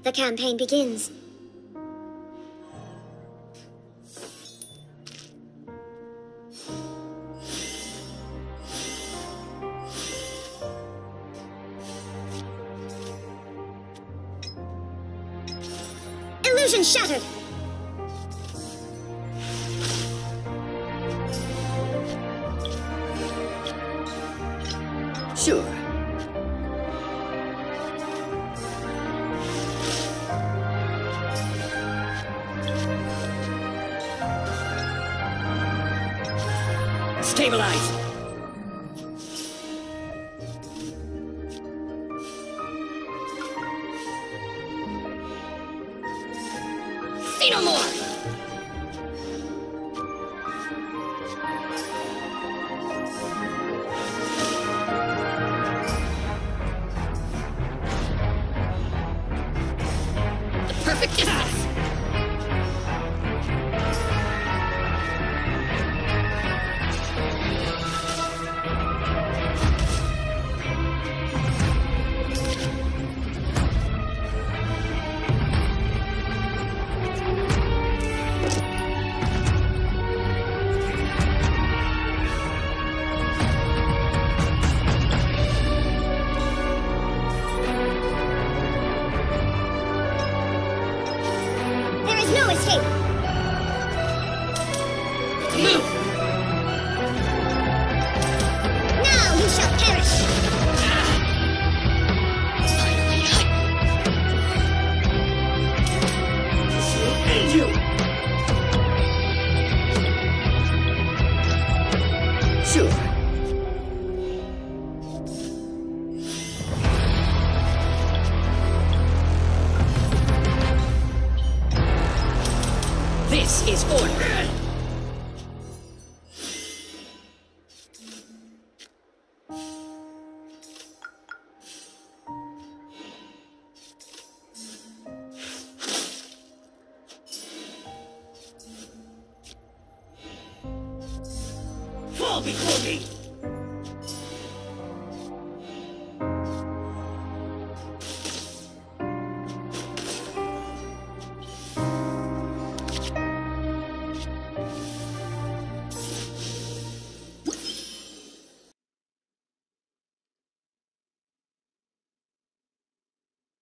The campaign begins. Illusion shattered! Sure. Stabilize! See no more! The perfect distance! No escape! Move! Now you shall perish! This will end you! Sure. This is order! Fall before me!